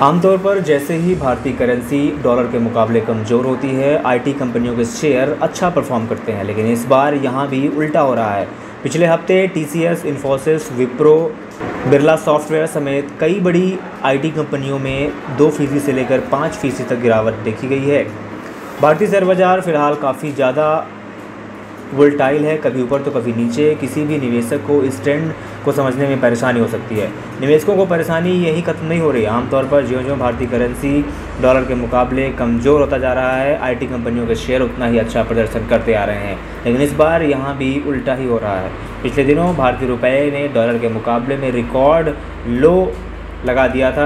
आमतौर पर जैसे ही भारतीय करेंसी डॉलर के मुकाबले कमज़ोर होती है, आईटी कंपनियों के शेयर अच्छा परफॉर्म करते हैं, लेकिन इस बार यहाँ भी उल्टा हो रहा है। पिछले हफ्ते टीसीएस, इन्फोसिस, विप्रो, बिरला सॉफ्टवेयर समेत कई बड़ी आईटी कंपनियों में 2% से लेकर 5% तक गिरावट देखी गई है। भारतीय शेयर बाज़ार फिलहाल काफ़ी ज़्यादा वोलेटाइल है, कभी ऊपर तो कभी नीचे। किसी भी निवेशक को इस ट्रेंड को समझने में परेशानी हो सकती है। निवेशकों को परेशानी यही खत्म नहीं हो रही। आमतौर पर ज्यों-ज्यों भारतीय करेंसी डॉलर के मुकाबले कमज़ोर होता जा रहा है, आईटी कंपनियों के शेयर उतना ही अच्छा प्रदर्शन करते आ रहे हैं, लेकिन इस बार यहाँ भी उल्टा ही हो रहा है। पिछले दिनों भारतीय रुपये ने डॉलर के मुकाबले में रिकॉर्ड लो लगा दिया था।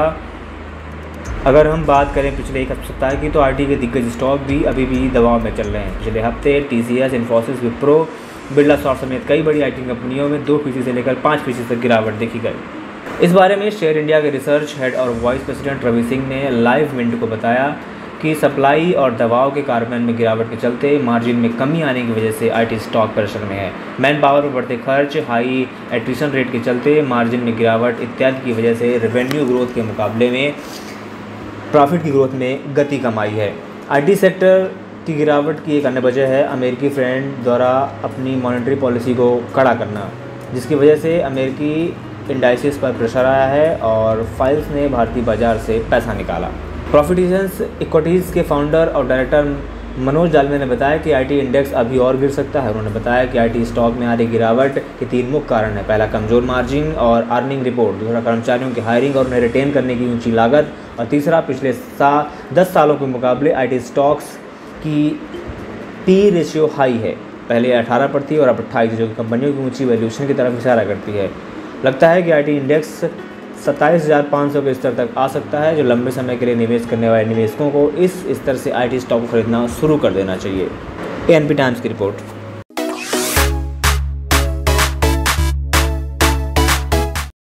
अगर हम बात करें पिछले एक सप्ताह की, तो आईटी के दिग्गज स्टॉक भी अभी भी दबाव में चल रहे हैं। पिछले हफ्ते टीसीएस, इन्फोसिस, विप्रो, बिरला सॉफ्ट समेत कई बड़ी आईटी कंपनियों में 2% से लेकर 5% तक गिरावट देखी गई। इस बारे में शेयर इंडिया के रिसर्च हेड और वाइस प्रेसिडेंट रवि सिंह ने लाइव मिंट को बताया कि सप्लाई और दबाव के कार्बन में गिरावट के चलते मार्जिन में कमी आने की वजह से आईटी स्टॉक प्रेशर में है। मैन पावर पर बढ़ते खर्च, हाई एट्रिशन रेट के चलते मार्जिन में गिरावट इत्यादि की वजह से रेवेन्यू ग्रोथ के मुकाबले में प्रॉफिट की ग्रोथ में गति कम आई है। आईटी सेक्टर की गिरावट की एक अन्य वजह है अमेरिकी फेड द्वारा अपनी मॉनेटरी पॉलिसी को कड़ा करना, जिसकी वजह से अमेरिकी इंडाइसेस पर प्रेशर आया है और फाइल्स ने भारतीय बाजार से पैसा निकाला। प्रॉफिटेशंस इक्विटीज़ के फाउंडर और डायरेक्टर मनोज जालवे ने बताया कि आईटी इंडेक्स अभी और गिर सकता है। उन्होंने बताया कि आईटी स्टॉक में आ रही गिरावट के 3 मुख्य कारण हैं। पहला, कमज़ोर मार्जिन और अर्निंग रिपोर्ट। दूसरा, कर्मचारियों की हायरिंग और उन्हें रिटेन करने की ऊंची लागत। और तीसरा, पिछले 10 सालों के मुकाबले आईटी स्टॉक्स की पी रेशियो हाई है। पहले 18 पर थी और अब 28, जो कि कंपनियों की ऊंची वैल्यूएशन की तरफ इशारा करती है। लगता है कि आईटी इंडेक्स 27,500 के स्तर तक आ सकता है, जो लंबे समय के लिए निवेश करने वाले निवेशकों को इस स्तर से आईटी स्टॉक को खरीदना शुरू कर देना चाहिए। एएनपी टाइम्स की रिपोर्ट।